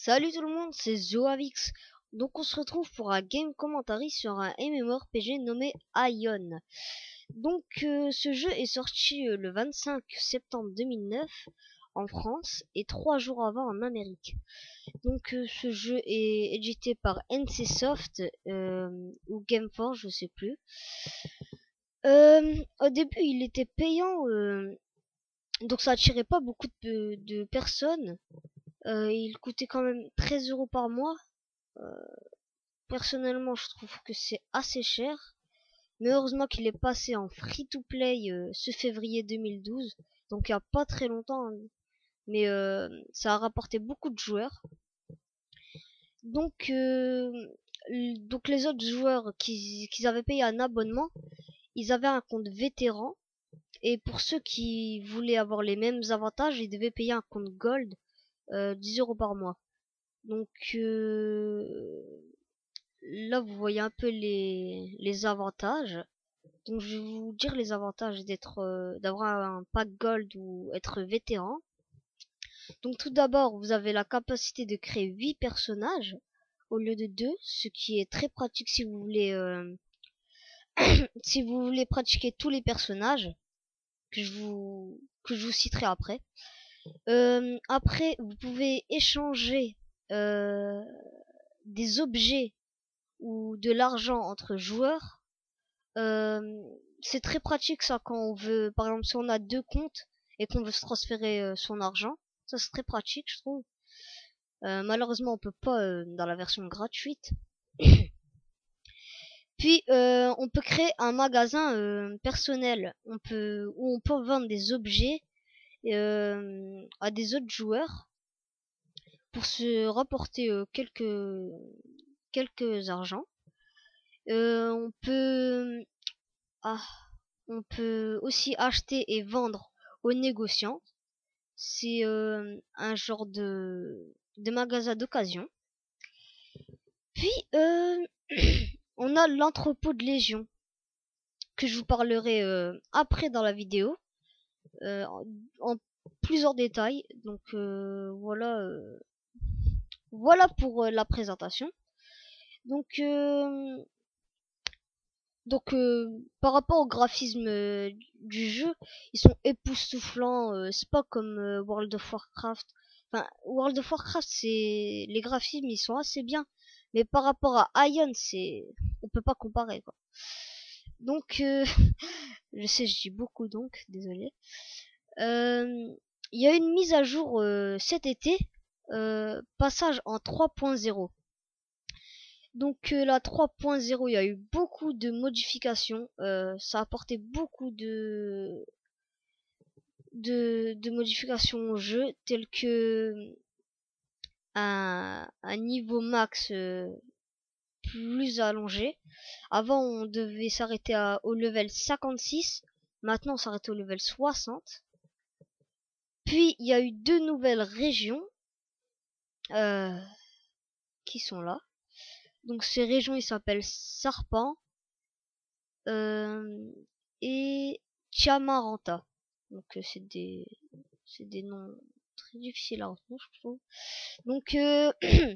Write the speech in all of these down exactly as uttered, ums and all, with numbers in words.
Salut tout le monde, c'est Zoavix. Donc on se retrouve pour un game commentary sur un MMORPG nommé Aion. Donc euh, ce jeu est sorti euh, le vingt-cinq septembre deux mille neuf en France et trois jours avant en Amérique. Donc euh, ce jeu est édité par N C Soft euh, ou Gameforge, je sais plus. Euh, au début il était payant, euh, donc ça attirait pas beaucoup de, de personnes. Euh, il coûtait quand même treize euros par mois. Euh, personnellement, je trouve que c'est assez cher. Mais heureusement qu'il est passé en free-to-play euh, ce février deux mille douze. Donc il n'y a pas très longtemps. Hein. Mais euh, ça a rapporté beaucoup de joueurs. Donc, euh, donc les autres joueurs qui, qui avaient payé un abonnement, ils avaient un compte vétéran. Et pour ceux qui voulaient avoir les mêmes avantages, ils devaient payer un compte gold, euh, dix euros par mois. Donc euh, là, vous voyez un peu les, les avantages. Donc je vais vous dire les avantages d'être, euh, d'avoir un pack gold ou être vétéran. Donc tout d'abord, vous avez la capacité de créer huit personnages au lieu de deux, ce qui est très pratique si vous voulez, euh, si vous voulez pratiquer tous les personnages que je vous, que je vous citerai après. Euh, après, vous pouvez échanger euh, des objets ou de l'argent entre joueurs. Euh, c'est très pratique ça quand on veut, par exemple, si on a deux comptes et qu'on veut se transférer euh, son argent, ça c'est très pratique, je trouve. Euh, malheureusement, on peut pas euh, dans la version gratuite. Puis, euh, on peut créer un magasin euh, personnel. On peut, où on peut vendre des objets euh, à des autres joueurs pour se rapporter euh, quelques quelques argents. Euh, on peut ah, on peut aussi acheter et vendre aux négociants. C'est euh, un genre de, de magasin d'occasion. Puis, euh, on a l'entrepôt de Légion, que je vous parlerai euh, après dans la vidéo, euh, en, en plusieurs détails. Donc, euh, voilà, euh, voilà pour euh, la présentation. Donc, euh, Donc euh, par rapport au graphisme euh, du jeu, ils sont époustouflants, euh, c'est pas comme euh, World of Warcraft. Enfin, World of Warcraft, c'est les graphismes, ils sont assez bien, mais par rapport à Ion, c'est on peut pas comparer quoi. Donc euh, je sais, je dis beaucoup donc, désolé. Euh, Il y a une mise à jour euh, cet été, euh, passage en trois point zéro. Donc euh, la trois point zéro, il y a eu beaucoup de modifications. Euh, ça a apporté beaucoup de, de, de modifications au jeu, telles que un, un niveau max euh, plus allongé. Avant, on devait s'arrêter à- au level cinquante-six. Maintenant, on s'arrête au level soixante. Puis, il y a eu deux nouvelles régions euh, qui sont là. Donc, ces régions, ils s'appellent Sarpan euh, et Chiamaranta. Donc euh, c'est des c'est des noms très difficiles à retenir, je trouve. Donc euh,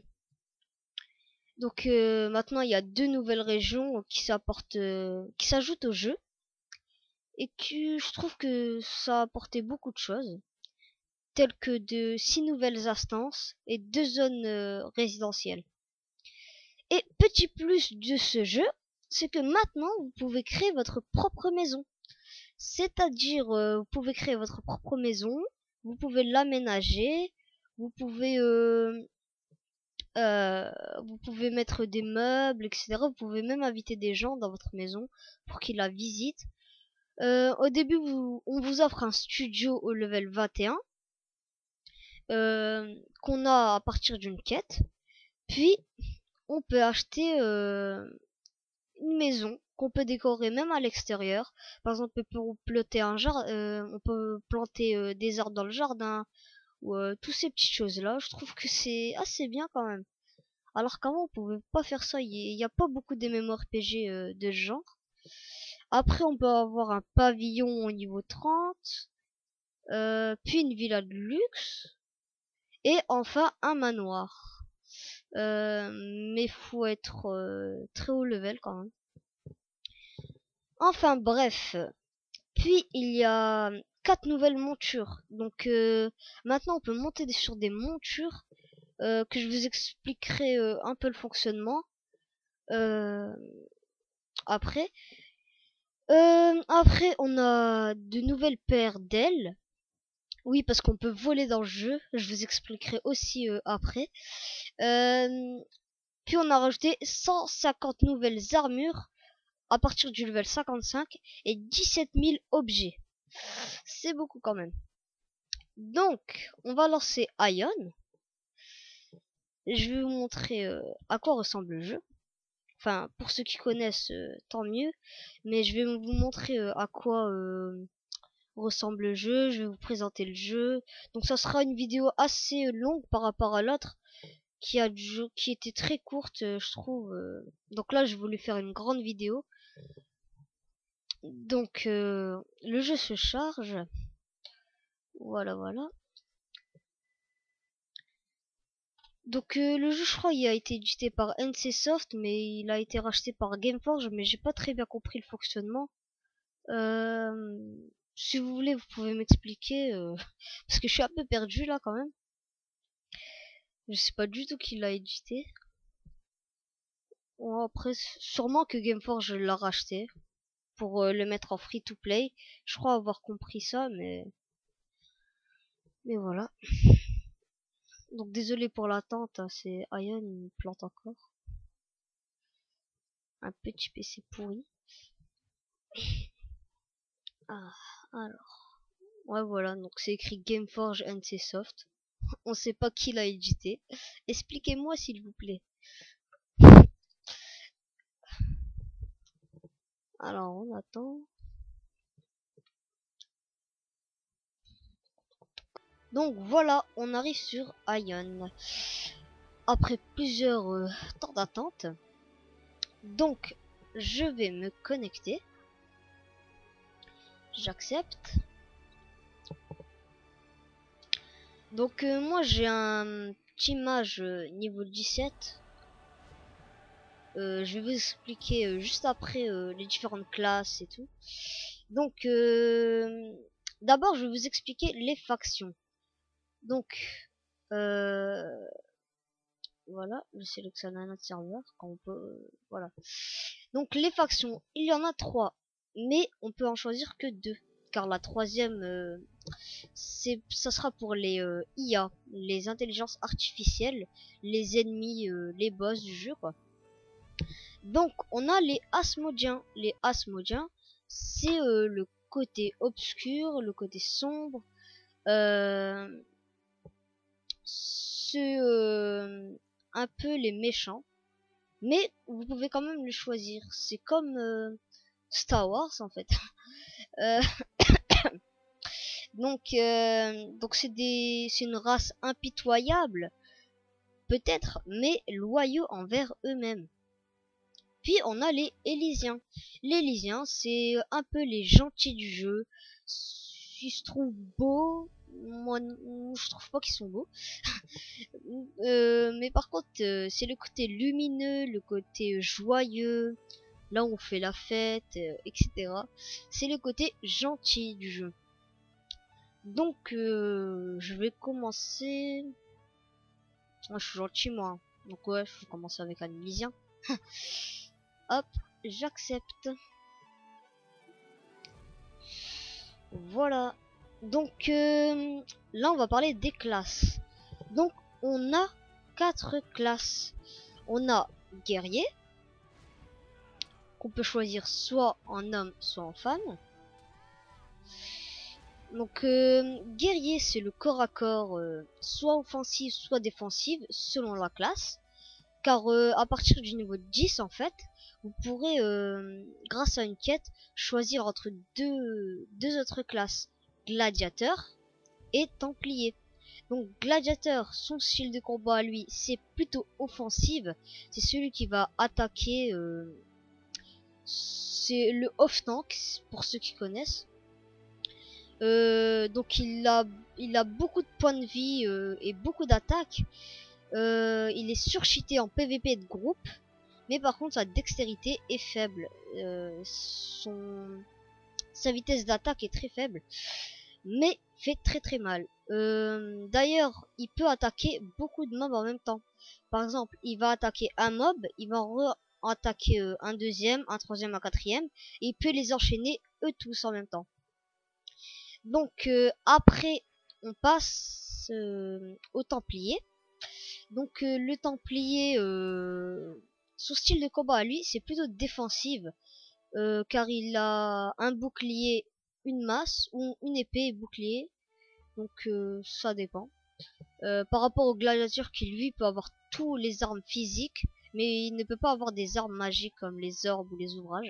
donc euh, maintenant il y a deux nouvelles régions qui s'apportent euh, qui s'ajoutent au jeu et que je trouve que ça a apporté beaucoup de choses, telles que de six nouvelles instances et deux zones euh, résidentielles. Et petit plus de ce jeu, c'est que maintenant vous pouvez créer votre propre maison. C'est-à-dire, euh, vous pouvez créer votre propre maison, vous pouvez l'aménager, vous pouvez, euh, euh, vous pouvez mettre des meubles, et cetera. Vous pouvez même inviter des gens dans votre maison pour qu'ils la visitent. Euh, au début, vous, on vous offre un studio au level vingt et un euh, qu'on a à partir d'une quête. Puis, on peut acheter euh, une maison qu'on peut décorer même à l'extérieur. Par exemple, pour planter un jardin, euh, on peut planter euh, des arbres dans le jardin ou euh, toutes ces petites choses-là. Je trouve que c'est assez bien quand même. Alors qu'avant, on pouvait pas faire ça. Il y, a pas beaucoup de MMORPG euh, de ce genre. Après, on peut avoir un pavillon au niveau trente, euh, puis une villa de luxe et enfin un manoir. Euh, mais faut être euh, très haut level quand même. Enfin bref. Puis il y a quatre nouvelles montures. Donc euh, maintenant on peut monter sur des montures euh, que je vous expliquerai euh, un peu le fonctionnement euh, après. Euh, après on a de nouvelles paires d'ailes. Oui, parce qu'on peut voler dans le jeu. Je vous expliquerai aussi euh, après. Euh, puis on a rajouté cent cinquante nouvelles armures à partir du level cinquante-cinq et dix-sept mille objets. C'est beaucoup quand même. Donc, on va lancer Ion. Je vais vous montrer euh, à quoi ressemble le jeu. Enfin, pour ceux qui connaissent, euh, tant mieux. Mais je vais vous montrer euh, à quoi euh, ressemble le jeu. Je vais vous présenter le jeu. Donc, ça sera une vidéo assez longue par rapport à l'autre, qui a qui était très courte, euh, je trouve. Euh. Donc là, j'ai voulu faire une grande vidéo. Donc, euh, le jeu se charge. Voilà, voilà. Donc euh, le jeu, je crois, il a été édité par N C Soft, mais il a été racheté par Gameforge, mais j'ai pas très bien compris le fonctionnement. Euh, si vous voulez, vous pouvez m'expliquer, euh, parce que je suis un peu perdu là quand même. Je sais pas du tout qui l'a édité. Bon, après, sûrement que Gameforge l'a racheté pour euh, le mettre en free to play. Je crois avoir compris ça, mais mais voilà. Donc désolé pour l'attente, hein, c'est Ion, il me plante encore. Un petit P C pourri. Ah, alors. Ouais, voilà, donc c'est écrit Gameforge N C Soft. On sait pas qui l'a édité. Expliquez-moi s'il vous plaît. Alors, on attend. Donc voilà, on arrive sur Ion. Après plusieurs euh, temps d'attente. Donc, je vais me connecter. J'accepte. Donc, euh, moi j'ai un petit mage euh, niveau dix-sept. Euh, je vais vous expliquer euh, juste après euh, les différentes classes et tout. Donc, euh, d'abord, je vais vous expliquer les factions. Donc, euh, voilà, je sélectionne un autre serveur quand on peut, euh, voilà. Donc, les factions, il y en a trois, mais on peut en choisir que deux, car la troisième, euh, c'est, ça sera pour les euh, I A, les intelligences artificielles, les ennemis, euh, les boss du jeu, quoi. Donc, on a les Asmodiens. Les Asmodiens, c'est euh, le côté obscur, le côté sombre. Euh, c'est euh, un peu les méchants. Mais vous pouvez quand même le choisir. C'est comme euh, Star Wars, en fait. euh, donc, euh, donc c'est des, c'est une race impitoyable, peut-être, mais loyaux envers eux-mêmes. Puis on a les Élysiens. Les Élysiens, c'est un peu les gentils du jeu. Ils se trouvent beaux. Moi, je trouve pas qu'ils sont beaux. euh, mais par contre, euh, c'est le côté lumineux, le côté joyeux. Là où on fait la fête, euh, et cetera. C'est le côté gentil du jeu. Donc, euh, je vais commencer. Moi, je suis gentil, moi. Donc ouais, je vais commencer avec un Élysien. Hop, j'accepte. Voilà. Donc euh, là, on va parler des classes. Donc, on a quatre classes. On a guerrier, qu'on peut choisir soit en homme, soit en femme. Donc, euh, guerrier, c'est le corps à corps, euh, soit offensif, soit défensive, selon la classe. Car euh, à partir du niveau dix, en fait, vous pourrez, euh, grâce à une quête, choisir entre deux, deux autres classes, gladiateur et templier. Donc gladiateur, son style de combat à lui, c'est plutôt offensive. C'est celui qui va attaquer. Euh, c'est le off-tank, pour ceux qui connaissent. Euh, donc il a, il a beaucoup de points de vie euh, et beaucoup d'attaques. Euh, il est surcheaté en P V P de groupe, mais par contre sa dextérité est faible. Euh, son... Sa vitesse d'attaque est très faible, mais fait très très mal. Euh, D'ailleurs, il peut attaquer beaucoup de mobs en même temps. Par exemple, il va attaquer un mob, il va re-attaquer euh, un deuxième, un troisième, un quatrième, et il peut les enchaîner eux tous en même temps. Donc euh, après, on passe euh, au Templier. Donc euh, le Templier, euh, son style de combat à lui, c'est plutôt défensive, euh, car il a un bouclier, une masse, ou une épée et bouclier. Donc euh, ça dépend. Euh, par rapport au gladiateur qui lui peut avoir tous les armes physiques, mais il ne peut pas avoir des armes magiques comme les orbes ou les ouvrages.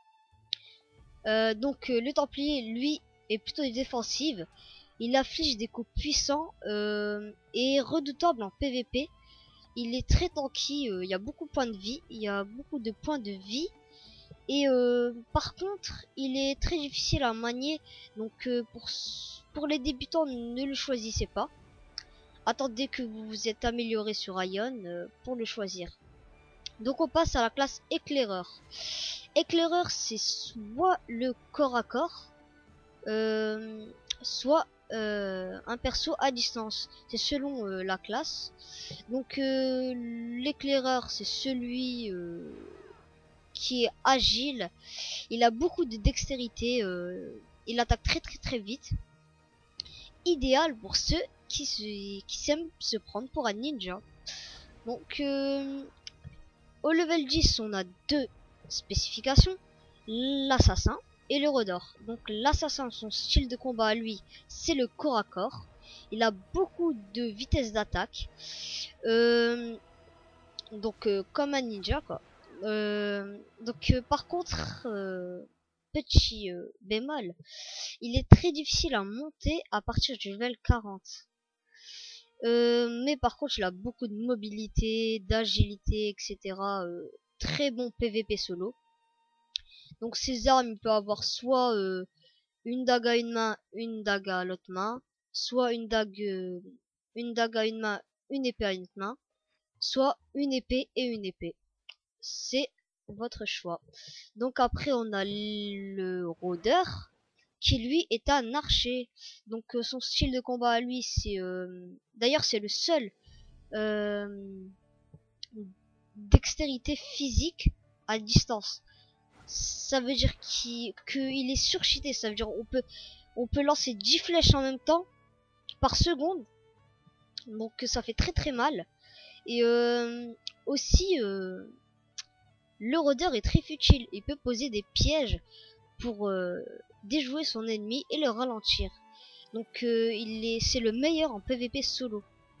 Euh, donc euh, le Templier, lui, est plutôt défensive. Il affiche des coups puissants euh, et redoutable en P V P. Il est très tanky, euh, il y a beaucoup de points de vie, il y a beaucoup de points de vie. Et euh, par contre, il est très difficile à manier. Donc euh, pour, pour les débutants, ne le choisissez pas. Attendez que vous vous êtes amélioré sur Ion euh, pour le choisir. Donc on passe à la classe éclaireur. Éclaireur, c'est soit le corps à corps, euh, soit euh, un perso à distance. C'est selon euh, la classe. Donc euh, l'éclaireur, c'est celui euh, qui est agile. Il a beaucoup de dextérité. Euh, il attaque très très très vite. Idéal pour ceux qui se, qui s'aiment se prendre pour un ninja. Donc euh, au level dix, on a deux spécifications, l'assassin et le rôdeur. Donc l'assassin, son style de combat à lui, c'est le corps à corps. Il a beaucoup de vitesse d'attaque. Euh, donc euh, comme un ninja quoi. Euh, donc euh, par contre, euh, petit euh, bémol, il est très difficile à monter à partir du level quarante. Euh, mais par contre, il a beaucoup de mobilité, d'agilité, et cetera. Euh, très bon P V P solo. Donc ses armes, il peut avoir soit euh, une dague à une main, une dague à l'autre main, soit une dague, euh, une dague à une main, une épée à une main, soit une épée et une épée. C'est votre choix. Donc après, on a le rôdeur, qui lui est un archer. Donc euh, son style de combat à lui, c'est... Euh... D'ailleurs, c'est le seul euh... dextérité physique à distance. Ça veut dire qu'il qu'il est surcheaté. Ça veut dire on peut on peut lancer dix flèches en même temps par seconde. Donc ça fait très très mal. Et euh, aussi euh, le rôdeur est très futile. Il peut poser des pièges pour euh, déjouer son ennemi et le ralentir. Donc euh, il est c'est le meilleur en P V P solo.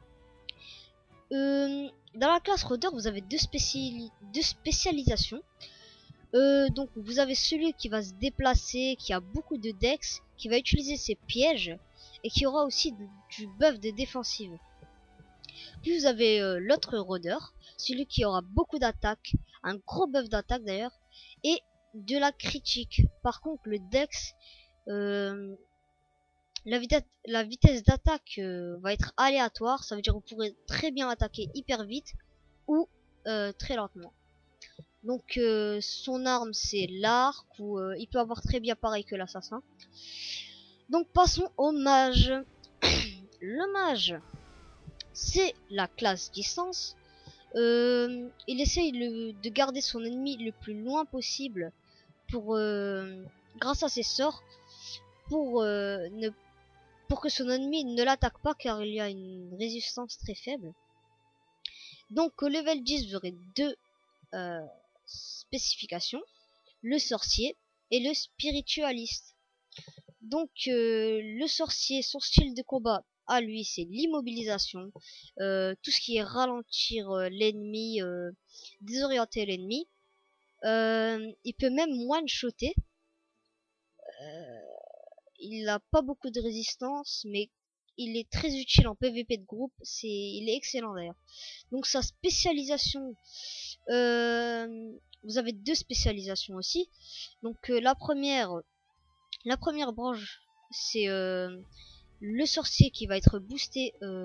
Euh, dans la classe rôdeur, vous avez deux, spéciali deux spécialisations. Euh, donc vous avez celui qui va se déplacer, qui a beaucoup de dex, qui va utiliser ses pièges et qui aura aussi de, du buff de défensive. Puis vous avez euh, l'autre rôdeur, celui qui aura beaucoup d'attaque, un gros buff d'attaque d'ailleurs, et de la critique. Par contre le dex, euh, la, vitesse, la vitesse d'attaque euh, va être aléatoire, ça veut dire que vous pourrez très bien attaquer hyper vite ou euh, très lentement. Donc euh, son arme c'est l'arc, ou euh, il peut avoir très bien pareil que l'assassin. Donc passons au mage. Le mage, c'est la classe distance. Euh, il essaye le, de garder son ennemi le plus loin possible pour, euh, grâce à ses sorts, pour, euh, ne, pour que son ennemi ne l'attaque pas, car il y a une résistance très faible. Donc au level dix, vous aurez deux euh, spécifications, le sorcier et le spiritualiste. Donc euh, le sorcier, son style de combat à lui, c'est l'immobilisation, euh, tout ce qui est ralentir euh, l'ennemi, euh, désorienter l'ennemi. Euh, il peut même one-shotter. Euh, il n'a pas beaucoup de résistance, mais il est très utile en P V P de groupe. C'est, il est excellent d'ailleurs. Donc sa spécialisation, euh, vous avez deux spécialisations aussi. Donc euh, la première, la première branche, c'est euh, le sorcier qui va être boosté euh,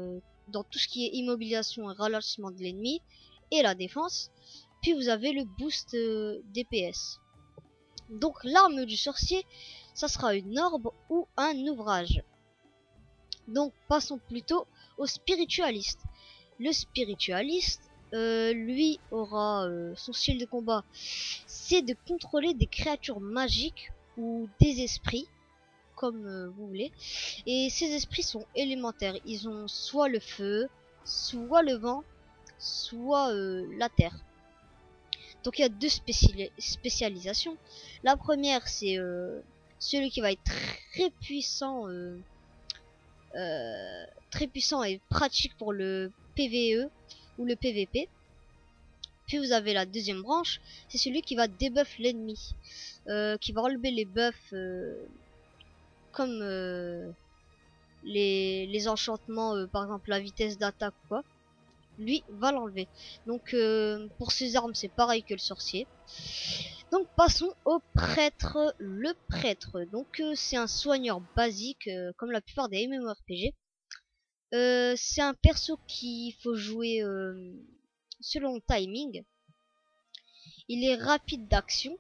dans tout ce qui est immobilisation et ralentissement de l'ennemi et la défense. Puis vous avez le boost euh, D P S. Donc l'arme du sorcier, ça sera une orbe ou un ouvrage. Donc passons plutôt au spiritualiste. Le spiritualiste, euh, lui aura euh, son style de combat, c'est de contrôler des créatures magiques ou des esprits, comme euh, vous voulez. Et ces esprits sont élémentaires. Ils ont soit le feu, soit le vent, soit euh, la terre. Donc il y a deux spéciali spécialisations. La première, c'est euh, celui qui va être très puissant, euh, euh, très puissant et pratique pour le P V E ou le P V P. Puis vous avez la deuxième branche, c'est celui qui va debuff l'ennemi, euh, qui va enlever les buffs euh, comme euh, les, les enchantements, euh, par exemple la vitesse d'attaque quoi. Lui va l'enlever. Donc euh, pour ces armes c'est pareil que le sorcier. Donc passons au prêtre. Le prêtre, donc euh, c'est un soigneur basique euh, comme la plupart des MMORPG. Euh, c'est un perso qu'il faut jouer euh, selon le timing. Il est rapide d'action.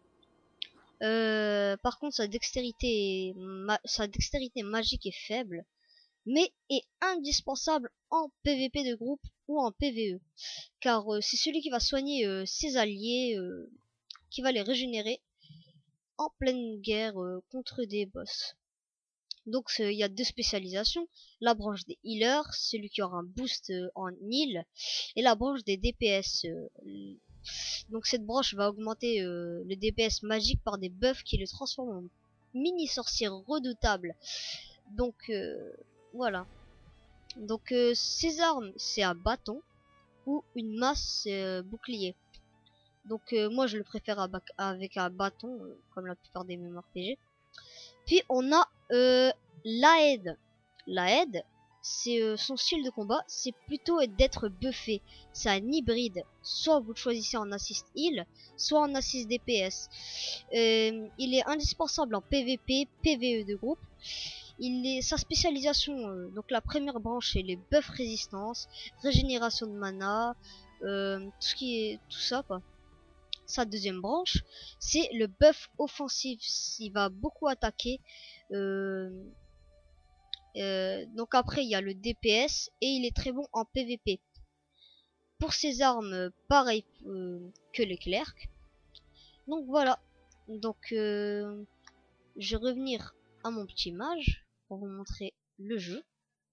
Euh, par contre sa dextérité, sa dextérité magique est faible, mais est indispensable en P V P de groupe ou en P V E, car euh, c'est celui qui va soigner euh, ses alliés, euh, qui va les régénérer en pleine guerre euh, contre des boss. Donc il y a deux spécialisations, la branche des healers, celui qui aura un boost euh, en heal, et la branche des D P S. Euh, donc cette branche va augmenter euh, le D P S magique par des buffs qui le transforment en mini sorcier redoutable. Donc euh, voilà. Donc euh, ces armes c'est un bâton ou une masse euh, bouclier. Donc euh, moi je le préfère avec un bâton euh, comme la plupart des MMORPG. Puis on a euh, l'Aed. L'Aed c'est euh, son style de combat, c'est plutôt d'être buffé. C'est un hybride. Soit vous le choisissez en assist heal, soit en assist D P S. Euh, il est indispensable en P V P, P V E de groupe. Il est sa spécialisation, euh, donc la première branche c'est les buffs résistance, régénération de mana, euh, tout ce qui est tout ça quoi. Sa deuxième branche c'est le buff offensif, il va beaucoup attaquer. Euh, euh, donc après il y a le D P S et il est très bon en P V P. Pour ses armes, pareil euh, que les clercs. Donc voilà. Donc euh, je vais revenir à mon petit mage pour vous montrer le jeu.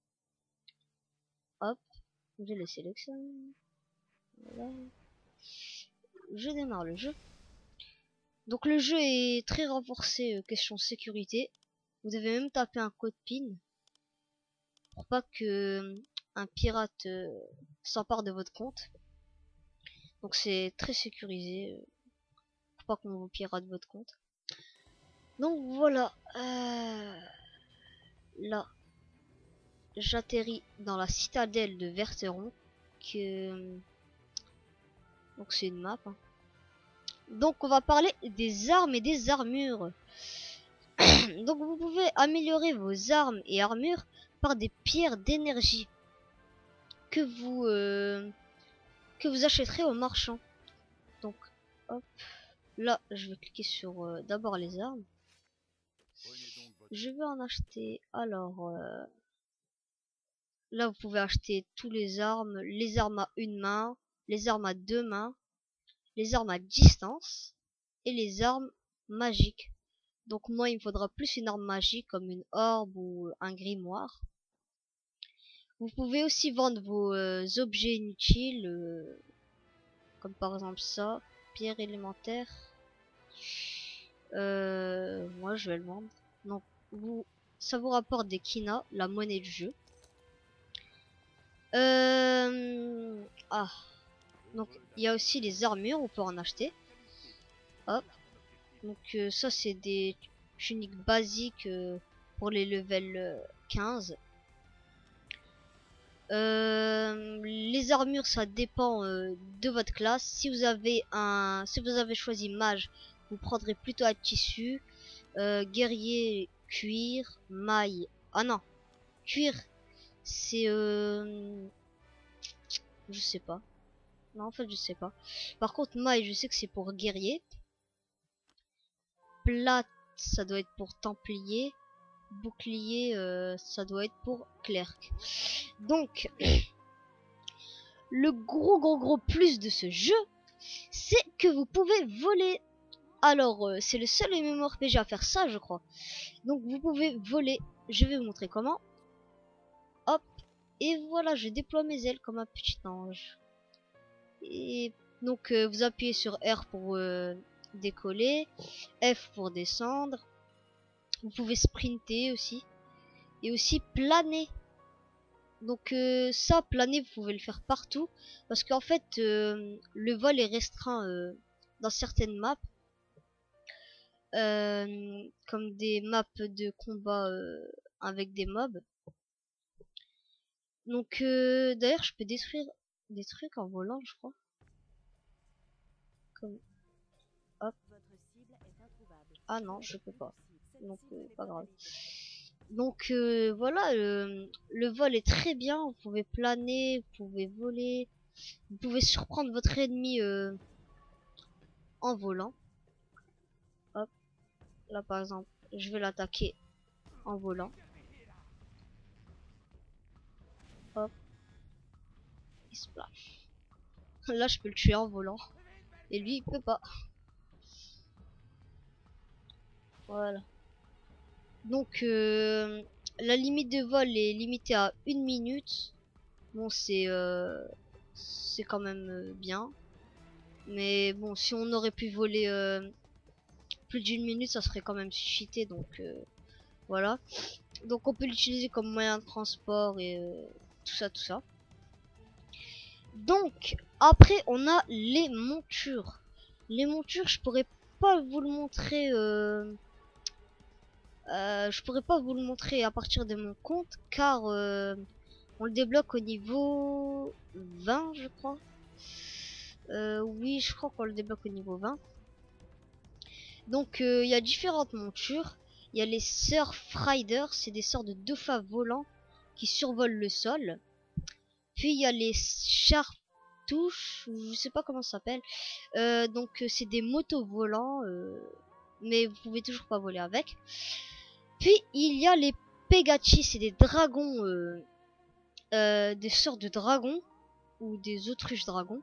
Hop, je le sélectionne. Voilà. Je démarre le jeu. Donc le jeu est très renforcé euh, question sécurité. Vous devez même taper un code PIN pour pas que euh, un pirate euh, s'empare de votre compte. Donc c'est très sécurisé euh, pour pas qu'on vous pirate votre compte. Donc voilà. Euh, là, j'atterris dans la citadelle de Verteron. Que donc c'est une map. Hein. Donc on va parler des armes et des armures. Donc vous pouvez améliorer vos armes et armures par des pierres d'énergie que vous euh, que vous achèterez au marchand. Donc hop, là je vais cliquer sur euh, d'abord les armes. Je vais en acheter. Alors euh, là vous pouvez acheter tous les armes, les armes à une main, les armes à deux mains, les armes à distance et les armes magiques. Donc moi il me faudra plus une arme magique comme une orbe ou un grimoire. Vous pouvez aussi vendre vos euh, objets inutiles, euh, comme par exemple ça, pierre élémentaire. Euh, moi je vais le vendre. Donc vous, ça vous rapporte des kina, la monnaie du jeu. Euh, ah, donc il y a aussi les armures, on peut en acheter. Hop. Donc euh, ça c'est des tuniques basiques euh, pour les levels euh, quinze. Euh, les armures ça dépend euh, de votre classe. Si vous avez un, si vous avez choisi mage, vous prendrez plutôt un tissu. Euh, guerrier cuir, maille. Ah non, cuir C'est euh... je sais pas. Non, en fait, je sais pas. Par contre, maille, je sais que c'est pour guerrier. Plate, ça doit être pour templier. Bouclier, euh, ça doit être pour clerc. Donc, le gros gros gros plus de ce jeu, c'est que vous pouvez voler. Alors, euh, c'est le seul MMORPG à faire ça, je crois. Donc, vous pouvez voler. Je vais vous montrer comment. Hop. Et voilà, je déploie mes ailes comme un petit ange. Et donc, euh, vous appuyez sur R pour euh, décoller. F pour descendre. Vous pouvez sprinter aussi. Et aussi planer. Donc euh, ça, planer, vous pouvez le faire partout. Parce qu'en fait, euh, le vol est restreint euh, dans certaines maps. Euh, comme des maps de combat euh, avec des mobs. Donc euh, d'ailleurs, je peux détruire des trucs en volant, je crois. Comme... Hop. Ah non, je peux pas. Donc euh, pas grave. Donc euh, voilà, le, le vol est très bien. Vous pouvez planer, vous pouvez voler, vous pouvez surprendre votre ennemi euh, en volant. Hop, là par exemple, je vais l'attaquer en volant. Hop, il splash. Là, je peux le tuer en volant. Et lui, il peut pas. Voilà. Donc, euh, la limite de vol est limitée à une minute. Bon, c'est euh, c'est quand même euh, bien. Mais bon, si on aurait pu voler euh, plus d'une minute, ça serait quand même cheaté. Donc, euh, voilà. Donc, on peut l'utiliser comme moyen de transport et euh, tout ça, tout ça. Donc, après, on a les montures. Les montures, je pourrais pas vous le montrer... Euh, Euh, je pourrais pas vous le montrer à partir de mon compte car euh, on le débloque au niveau vingt, je crois. Euh, oui, je crois qu'on le débloque au niveau vingt. Donc euh, il y a différentes montures. Il y a les Surf Riders, c'est des sortes de dauphins volants qui survolent le sol. Puis il y a les Chartouches, je sais pas comment ça s'appelle. Euh, donc c'est des motos volants, euh, mais vous pouvez toujours pas voler avec. Puis il y a les Pegati, c'est des dragons, euh, euh, des sortes de dragons ou des autruches dragons.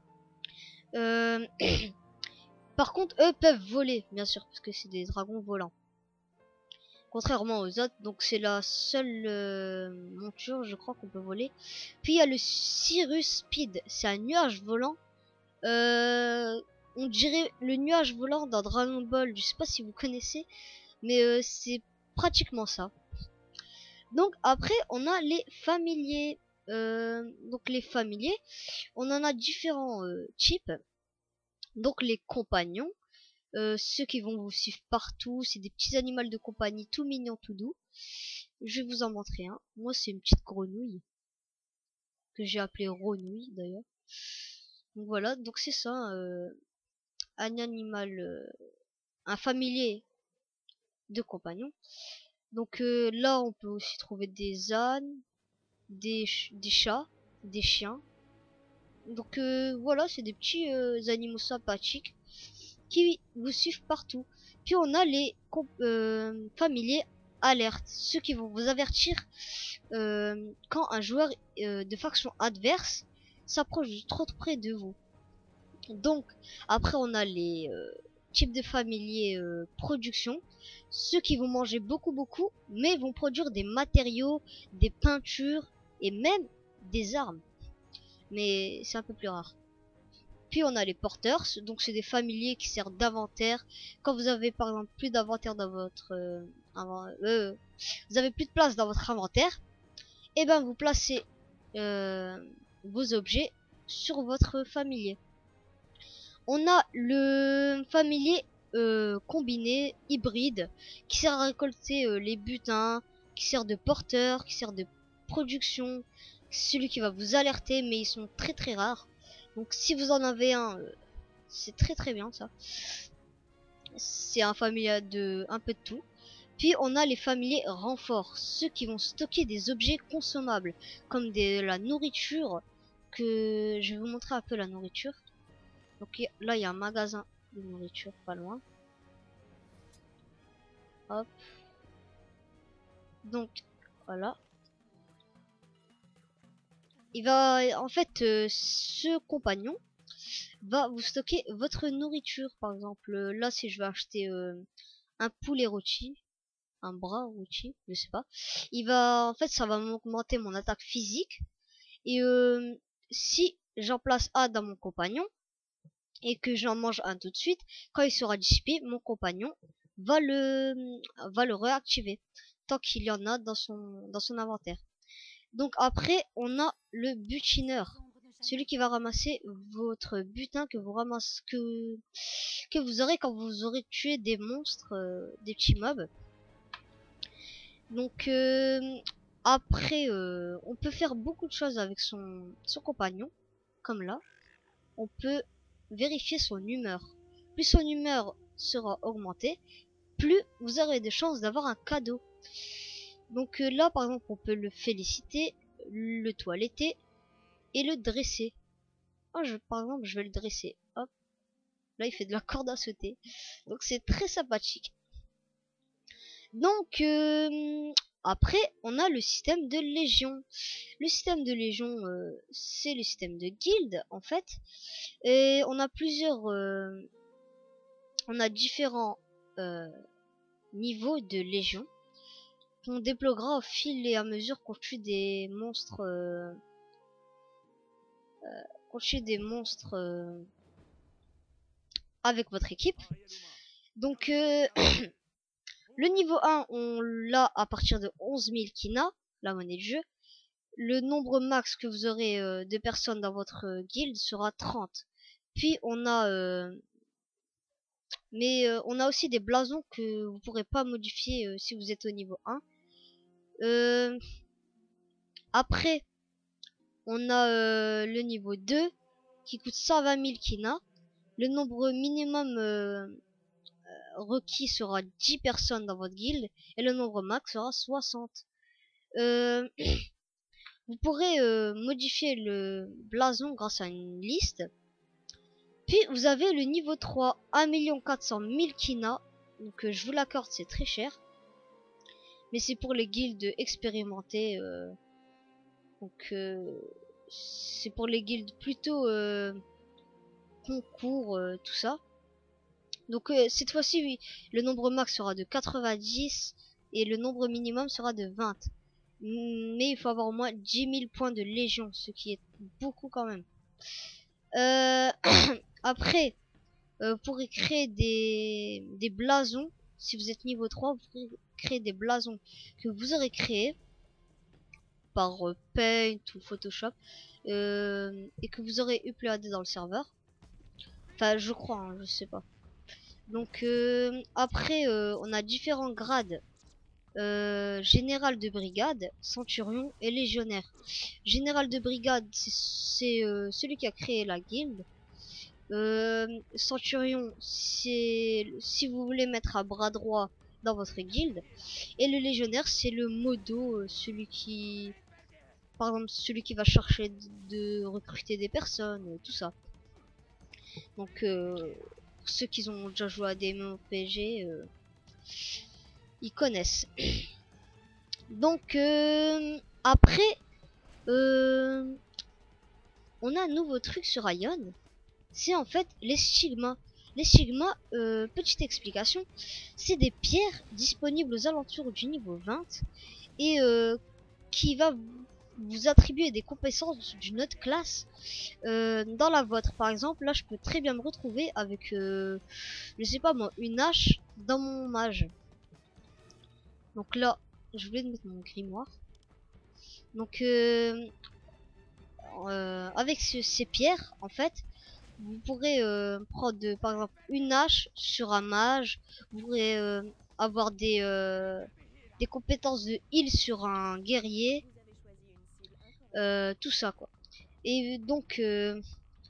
Euh, par contre, eux peuvent voler, bien sûr, parce que c'est des dragons volants. Contrairement aux autres, donc c'est la seule euh, monture, je crois, qu'on peut voler. Puis il y a le Cirrus Speed, c'est un nuage volant. Euh, on dirait le nuage volant dans Dragon Ball. Je sais pas si vous connaissez, mais euh, c'est pratiquement ça. Donc après on a les familiers. Euh, donc les familiers, on en a différents euh, types. Donc les compagnons, euh, ceux qui vont vous suivre partout, c'est des petits animaux de compagnie tout mignons, tout doux. Je vais vous en montrer un. Moi c'est une petite grenouille que j'ai appelée Renouille d'ailleurs. Donc voilà, donc c'est ça, euh, un animal, euh, un familier de compagnons. Donc euh, là on peut aussi trouver des ânes, des, ch des chats, des chiens. Donc euh, voilà, c'est des petits euh, animaux sympathiques qui vous suivent partout. Puis on a les euh, familiers alertes, ceux qui vont vous avertir euh, quand un joueur euh, de faction adverse s'approche trop près de vous. Donc après on a les euh, types de familiers euh, production, ceux qui vont manger beaucoup beaucoup mais vont produire des matériaux, des peintures et même des armes, mais c'est un peu plus rare. Puis on a les porteurs, donc c'est des familiers qui servent d'inventaire. Quand vous avez par exemple plus d'inventaire dans votre euh, euh, vous avez plus de place dans votre inventaire, et ben vous placez euh, vos objets sur votre familier. On a le familier euh, combiné hybride qui sert à récolter euh, les butins, qui sert de porteur, qui sert de production, celui qui va vous alerter, mais ils sont très très rares. Donc si vous en avez un, euh, c'est très très bien ça. C'est un familier de un peu de tout. Puis on a les familiers renforts, ceux qui vont stocker des objets consommables, comme de la nourriture, que je vais vous montrer un peu la nourriture. Donc là il y a un magasin de nourriture pas loin. Hop. Donc voilà. Il va en fait euh, ce compagnon va vous stocker votre nourriture. Par exemple là si je vais acheter euh, un poulet rôti, un bras rôti, je sais pas, il va en fait ça va m'augmenter mon attaque physique. Et euh, si j'en place un dans mon compagnon et que j'en mange un tout de suite, quand il sera dissipé, mon compagnon va le va le réactiver tant qu'il y en a dans son dans son inventaire. Donc après on a le butineur, celui qui va ramasser votre butin que vous ramassez que que vous aurez quand vous aurez tué des monstres, euh, des petits mobs. Donc euh, après euh, on peut faire beaucoup de choses avec son son compagnon, comme là on peut vérifier son humeur. Plus son humeur sera augmentée, plus vous aurez des chances d'avoir un cadeau. Donc euh, là par exemple on peut le féliciter, le toiletter et le dresser. Oh, je, par exemple je vais le dresser. Hop, là il fait de la corde à sauter, donc c'est très sympathique. Donc euh, après on a le système de légion. Le système de légion euh, c'est le système de guilde en fait, et on a plusieurs euh, on a différents euh, niveaux de légion qu'on débloquera au fil et à mesure qu'on tue des monstres euh, euh, qu'on tue des monstres euh, avec votre équipe. Donc euh, le niveau un on l'a à partir de onze mille kina, la monnaie de jeu. Le nombre max que vous aurez euh, de personnes dans votre euh, guilde sera trente. Puis on a euh, mais euh, on a aussi des blasons que vous pourrez pas modifier euh, si vous êtes au niveau un. Euh, après on a euh, le niveau deux qui coûte cent vingt mille kina. Le nombre minimum euh, requis sera dix personnes dans votre guilde et le nombre max sera soixante. Euh, vous pourrez euh, modifier le blason grâce à une liste. Puis vous avez le niveau trois, un million quatre cent mille kina. Donc euh, je vous l'accorde, c'est très cher. Mais c'est pour les guildes expérimentées. Euh, donc euh, c'est pour les guildes plutôt euh, concours, euh, tout ça. Donc euh, cette fois-ci, oui, le nombre max sera de quatre-vingt-dix et le nombre minimum sera de vingt. Mais il faut avoir au moins dix mille points de légion, ce qui est beaucoup quand même. Euh, après, euh, vous pourrez créer des, des blasons. Si vous êtes niveau trois, vous pourrez créer des blasons que vous aurez créés par euh, Paint ou Photoshop euh, et que vous aurez uploadé dans le serveur. Enfin, je crois, hein, je sais pas. Donc euh, après, euh, on a différents grades. Euh, général de brigade, centurion et légionnaire. Général de brigade, c'est euh, celui qui a créé la guilde. Euh, centurion, c'est si vous voulez mettre à bras droit dans votre guilde. Et le légionnaire, c'est le modo, euh, celui qui, par exemple, celui qui va chercher de, de recruter des personnes, euh, tout ça. Donc, euh, pour ceux qui ont déjà joué à des M M O R P G, euh, ils connaissent. Donc euh, après euh, on a un nouveau truc sur Ion, c'est en fait les stigmas. Les stigmas, euh, petite explication, c'est des pierres disponibles aux alentours du niveau vingt et euh, qui va vous attribuer des compétences d'une autre classe euh, dans la vôtre. Par exemple, là je peux très bien me retrouver avec euh, je sais pas moi, une hache dans mon mage. Donc là je voulais mettre mon grimoire. Donc euh, euh, avec ce, ces pierres en fait vous pourrez euh, prendre de, par exemple une hache sur un mage. Vous pourrez euh, avoir des euh, des compétences de heal sur un guerrier, euh, tout ça quoi. Et donc euh,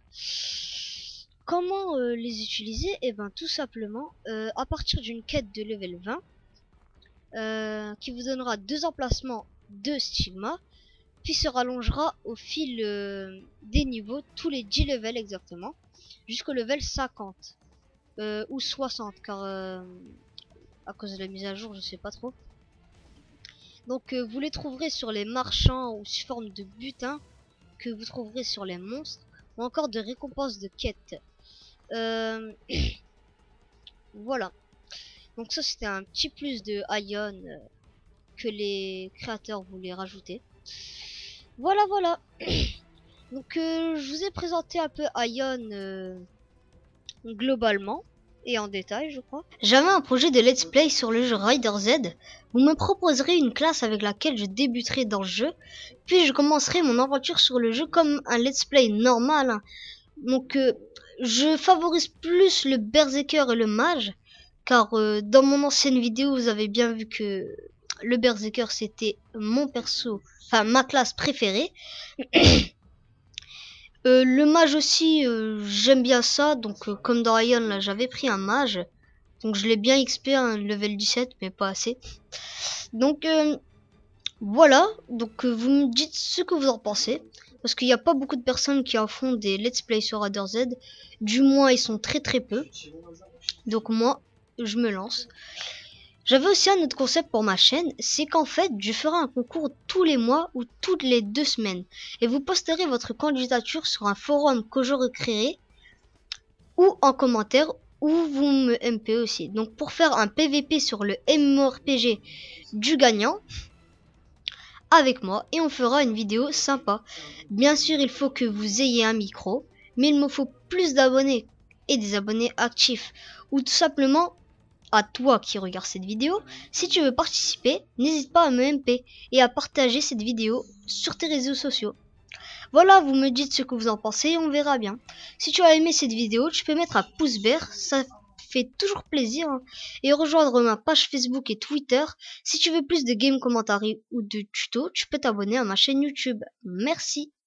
comment euh, les utiliser? Et ben tout simplement euh, à partir d'une quête de level vingt euh, qui vous donnera deux emplacements de stigma, puis se rallongera au fil euh, des niveaux, tous les dix levels exactement, jusqu'au level cinquante. Euh, ou soixante, car euh, à cause de la mise à jour, je sais pas trop. Donc euh, vous les trouverez sur les marchands ou sous forme de butin que vous trouverez sur les monstres, ou encore de récompenses de quêtes. Euh, voilà. Donc ça c'était un petit plus de Aion euh, que les créateurs voulaient rajouter. Voilà, voilà. Donc euh, je vous ai présenté un peu Aion euh, globalement et en détail, je crois. J'avais un projet de let's play sur le jeu Rider Z. Vous me proposerez une classe avec laquelle je débuterai dans le jeu, puis je commencerai mon aventure sur le jeu comme un let's play normal. Hein. Donc euh, je favorise plus le berserker et le mage, car euh, dans mon ancienne vidéo vous avez bien vu que le berserker c'était mon perso, enfin ma classe préférée. Euh, le mage aussi, euh, j'aime bien ça. Donc, euh, comme dans Aion, là, j'avais pris un mage. Donc, je l'ai bien X P, un level dix-sept, mais pas assez. Donc, euh, voilà. Donc, euh, vous me dites ce que vous en pensez. Parce qu'il n'y a pas beaucoup de personnes qui en font des let's play sur Rider Z. Du moins, ils sont très très peu. Donc, moi, je me lance. J'avais aussi un autre concept pour ma chaîne, c'est qu'en fait, je ferai un concours tous les mois ou toutes les deux semaines. Et vous posterez votre candidature sur un forum que je recréerai ou en commentaire, ou vous me M P aussi. Donc pour faire un P V P sur le MMORPG du gagnant, avec moi, et on fera une vidéo sympa. Bien sûr, il faut que vous ayez un micro, mais il me faut plus d'abonnés et des abonnés actifs, ou tout simplement à toi qui regarde cette vidéo. Si tu veux participer, n'hésite pas à me M P et à partager cette vidéo sur tes réseaux sociaux. Voilà, vous me dites ce que vous en pensez et on verra bien. Si tu as aimé cette vidéo, tu peux mettre un pouce vert, ça fait toujours plaisir. Hein. Et rejoindre ma page Facebook et Twitter. Si tu veux plus de game commentary ou de tutos, tu peux t'abonner à ma chaîne YouTube. Merci.